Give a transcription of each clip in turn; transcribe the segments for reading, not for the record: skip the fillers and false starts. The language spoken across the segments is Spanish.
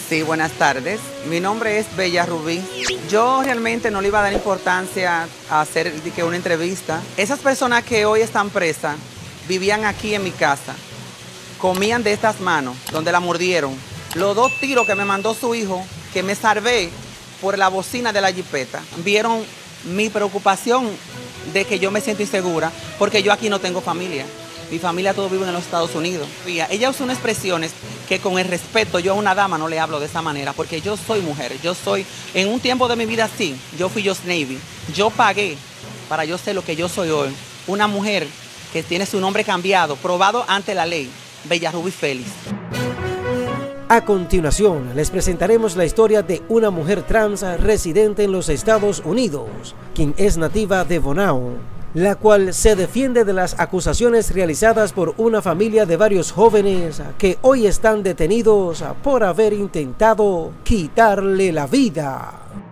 Sí, buenas tardes. Mi nombre es Bella Rubí. Yo realmente no le iba a dar importancia a hacer una entrevista. Esas personas que hoy están presas vivían aquí en mi casa. Comían de estas manos, donde la mordieron. Los 2 tiros que me mandó su hijo, que me salvé por la bocina de la jipeta. Vieron mi preocupación de que yo me siento insegura, porque yo aquí no tengo familia. Mi familia todos viven en los Estados Unidos. Ella usó unas expresiones que con el respeto yo a una dama no le hablo de esa manera, porque yo soy mujer. En un tiempo de mi vida sí, yo fui US Navy. Yo pagué para yo ser lo que yo soy hoy. Una mujer que tiene su nombre cambiado, probado ante la ley. Bella Rubí Félix. A continuación, les presentaremos la historia de una mujer trans residente en los Estados Unidos, quien es nativa de Bonao, la cual se defiende de las acusaciones realizadas por una familia de varios jóvenes que hoy están detenidos por haber intentado quitarle la vida.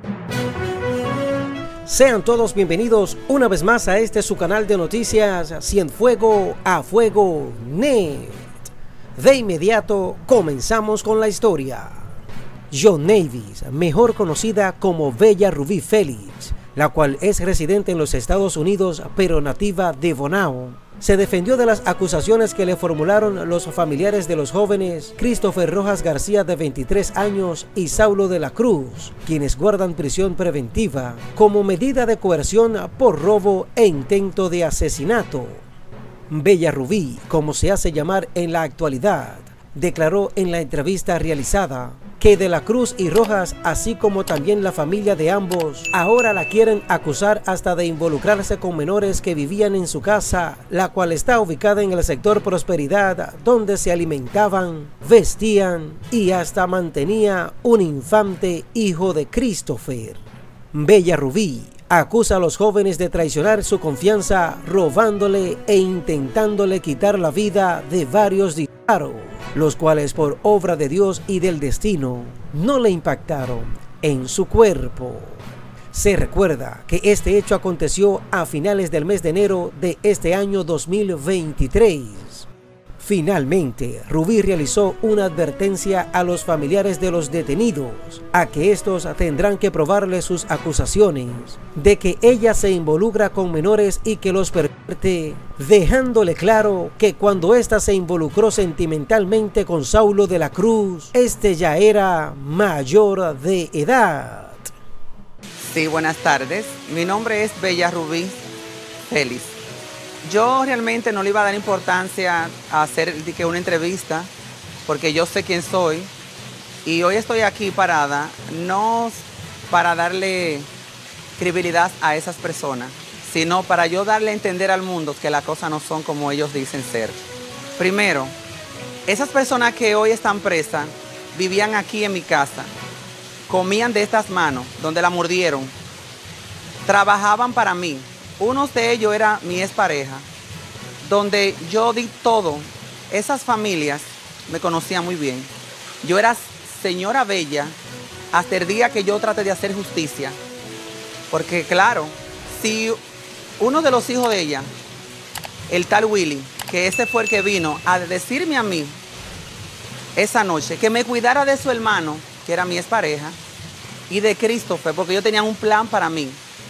Sean todos bienvenidos una vez más a su canal de noticias Cienfuego a Fuego Net. De inmediato comenzamos con la historia. John Navis, mejor conocida como Bella Rubí Félix, la cual es residente en los Estados Unidos pero nativa de Bonao, se defendió de las acusaciones que le formularon los familiares de los jóvenes Christopher Rojas García, de 23 años, y Saulo de la Cruz, quienes guardan prisión preventiva como medida de coerción por robo e intento de asesinato. Bella Rubí, como se hace llamar en la actualidad, declaró en la entrevista realizada que de la Cruz y Rojas, así como también la familia de ambos, ahora la quieren acusar hasta de involucrarse con menores que vivían en su casa, la cual está ubicada en el sector Prosperidad, donde se alimentaban, vestían y hasta mantenía un infante hijo de Christopher. Bella Rubí acusa a los jóvenes de traicionar su confianza, robándole e intentándole quitar la vida de varios disparos, los cuales por obra de Dios y del destino no le impactaron en su cuerpo. Se recuerda que este hecho aconteció a finales del mes de enero de este año 2023. Finalmente, Rubí realizó una advertencia a los familiares de los detenidos, a que estos tendrán que probarle sus acusaciones de que ella se involucra con menores y que los pervierte, dejándole claro que cuando ésta se involucró sentimentalmente con Saulo de la Cruz, este ya era mayor de edad. Sí, buenas tardes. Mi nombre es Bella Rubí Félix. Yo realmente no le iba a dar importancia a hacer una entrevista, porque yo sé quién soy, y hoy estoy aquí parada, no para darle credibilidad a esas personas, sino para yo darle a entender al mundo que las cosas no son como ellos dicen ser. Primero, esas personas que hoy están presas vivían aquí en mi casa, comían de estas manos, donde la mordieron, trabajaban para mí. Uno de ellos era mi expareja, donde yo di todo. Esas familias me conocían muy bien. Yo era señora Bella hasta el día que yo traté de hacer justicia. Porque claro, si uno de los hijos de ella, el tal Willy, que ese fue el que vino a decirme a mí esa noche que me cuidara de su hermano, que era mi expareja, y de Christopher, porque ellos tenían un plan para mí.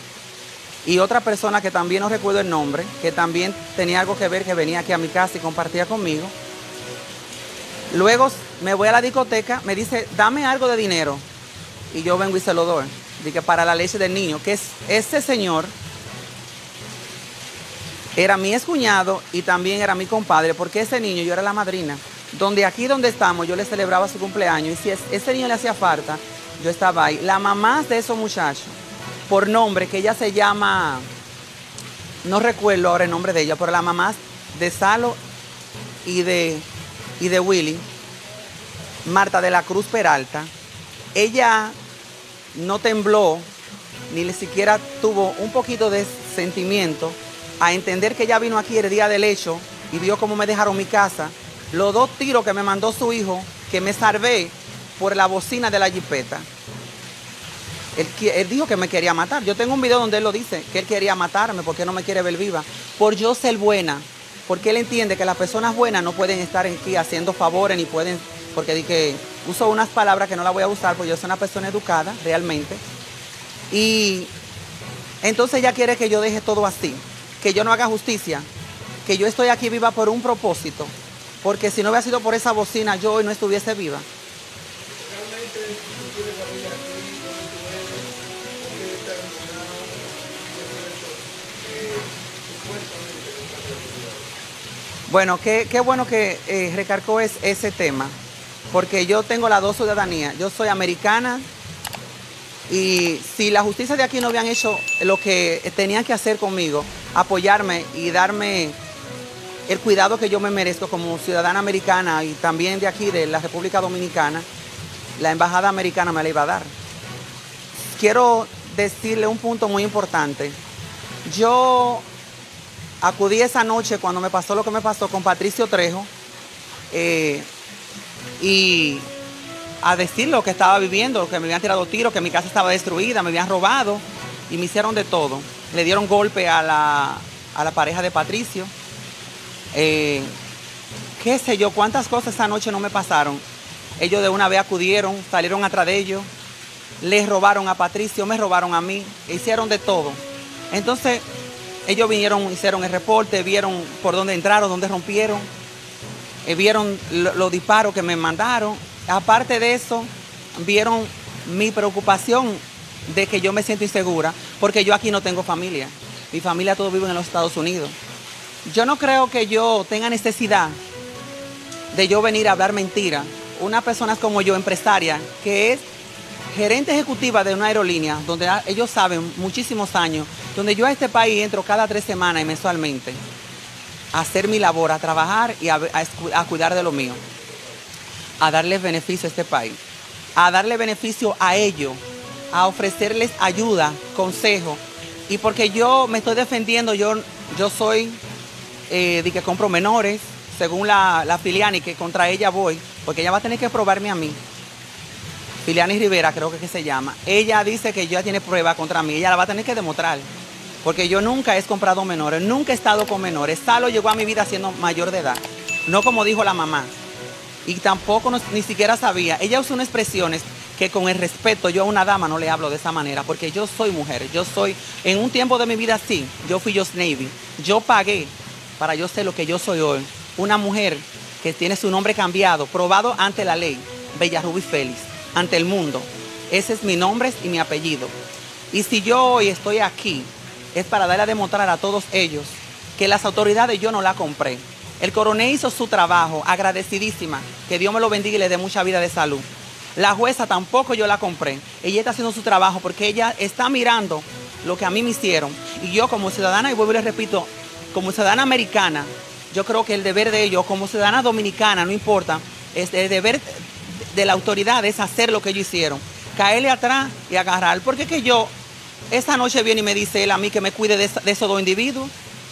Y otra persona que también no recuerdo el nombre, que también tenía algo que ver, que venía aquí a mi casa y compartía conmigo. Luego me voy a la discoteca, me dice, dame algo de dinero. Y yo vengo y se lo doy. Dije, para la leche del niño, que ese señor era mi excuñado y también era mi compadre, porque ese niño, yo era la madrina. Aquí donde estamos, yo le celebraba su cumpleaños, y si ese niño le hacía falta, yo estaba ahí. La mamá de esos muchachos, por nombre, que ella se llama, no recuerdo ahora el nombre de ella, pero la mamá de Salo y de Willy, Marta de la Cruz Peralta, ella no tembló, ni siquiera tuvo un poquito de sentimiento a entender que ella vino aquí el día del hecho y vio cómo me dejaron mi casa. Los 2 tiros que me mandó su hijo, que me salvé por la bocina de la jipeta. Él dijo que me quería matar. Yo tengo un video donde él lo dice, que él quería matarme porque no me quiere ver viva. Por yo ser buena, porque él entiende que las personas buenas no pueden estar aquí haciendo favores, ni pueden, porque uso unas palabras que no las voy a usar porque yo soy una persona educada, realmente. Y entonces ella quiere que yo deje todo así, que yo no haga justicia, que yo estoy aquí viva por un propósito, porque si no hubiera sido por esa bocina, yo hoy no estuviese viva. Bueno, qué bueno que recargó ese tema, porque yo tengo las dos ciudadanías. Yo soy americana y si la justicia de aquí no habían hecho lo que tenían que hacer conmigo, apoyarme y darme el cuidado que yo me merezco como ciudadana americana y también de aquí, de la República Dominicana, la embajada americana me la iba a dar. Quiero decirle un punto muy importante. Yo acudí esa noche cuando me pasó lo que me pasó con Patricio Trejo y a decir lo que estaba viviendo, que me habían tirado tiros, que mi casa estaba destruida, me habían robado y me hicieron de todo. Le dieron golpe a la pareja de Patricio. Qué sé yo, cuántas cosas esa noche no me pasaron. Ellos de una vez acudieron, salieron atrás de ellos, les robaron a Patricio, me robaron a mí, hicieron de todo. Entonces ellos vinieron, hicieron el reporte, vieron por dónde entraron, dónde rompieron, vieron los disparos que me mandaron. Aparte de eso, vieron mi preocupación de que yo me siento insegura, porque yo aquí no tengo familia. Mi familia todos viven en los Estados Unidos. Yo no creo que yo tenga necesidad de yo venir a hablar mentira. Una persona como yo, empresaria, que es gerente ejecutiva de una aerolínea, donde ellos saben muchísimos años, donde yo a este país entro cada 3 semanas y mensualmente a hacer mi labor, a trabajar y a cuidar de lo mío, a darles beneficio a este país, a darle beneficio a ellos, a ofrecerles ayuda, consejo. Y porque yo me estoy defendiendo, yo soy de que compro menores, según la Filiani, que contra ella voy, porque ella va a tener que probarme a mí. Filiani Rivera, creo que se llama. Ella dice que ya tiene prueba contra mí, ella la va a tener que demostrar. Porque yo nunca he comprado menores, nunca he estado con menores. Salo llegó a mi vida siendo mayor de edad, no como dijo la mamá. Y tampoco ni siquiera sabía. Ella usó unas expresiones que con el respeto, yo a una dama no le hablo de esa manera, porque yo soy mujer, en un tiempo de mi vida sí, yo fui Just Navy, yo pagué para yo ser lo que yo soy hoy, una mujer que tiene su nombre cambiado, probado ante la ley, Bella Rubí Félix, ante el mundo. Ese es mi nombre y mi apellido. Y si yo hoy estoy aquí, es para darle a demostrar a todos ellos que las autoridades yo no la compré. El coronel hizo su trabajo, agradecidísima, que Dios me lo bendiga y le dé mucha vida de salud. La jueza tampoco yo la compré. Ella está haciendo su trabajo porque ella está mirando lo que a mí me hicieron. Y yo como ciudadana, y vuelvo y les repito, como ciudadana americana, yo creo que el deber de ellos, como ciudadana dominicana, no importa, el deber de la autoridad es hacer lo que ellos hicieron. Caerle atrás y agarrar. Porque que yo, esta noche viene y me dice él a mí que me cuide de esos dos individuos.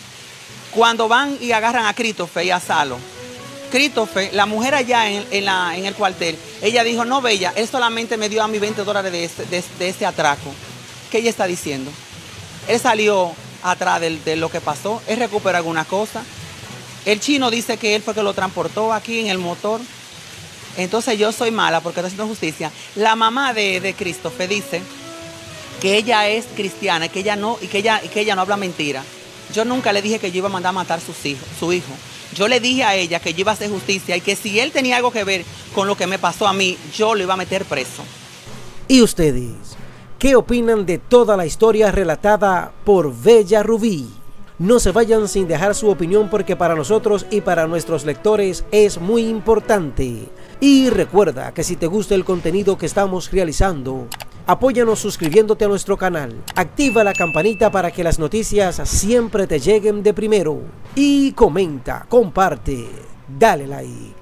Cuando van y agarran a Christopher y a Salo. Christopher, la mujer allá en el cuartel, ella dijo, no, Bella, él solamente me dio a mí $20 de ese atraco. ¿Qué ella está diciendo? Él salió atrás de lo que pasó, él recuperó alguna cosa. El chino dice que él fue que lo transportó aquí en el motor. Entonces yo soy mala porque estoy haciendo justicia. La mamá de Christopher dice que ella es cristiana, que ella no habla mentira. Yo nunca le dije que yo iba a mandar a matar su hijo. Yo le dije a ella que yo iba a hacer justicia y que si él tenía algo que ver con lo que me pasó a mí, yo lo iba a meter preso. ¿Y ustedes qué opinan de toda la historia relatada por Bella Rubí? No se vayan sin dejar su opinión porque para nosotros y para nuestros lectores es muy importante. Y recuerda que si te gusta el contenido que estamos realizando, apóyanos suscribiéndote a nuestro canal, activa la campanita para que las noticias siempre te lleguen de primero y comenta, comparte, dale like.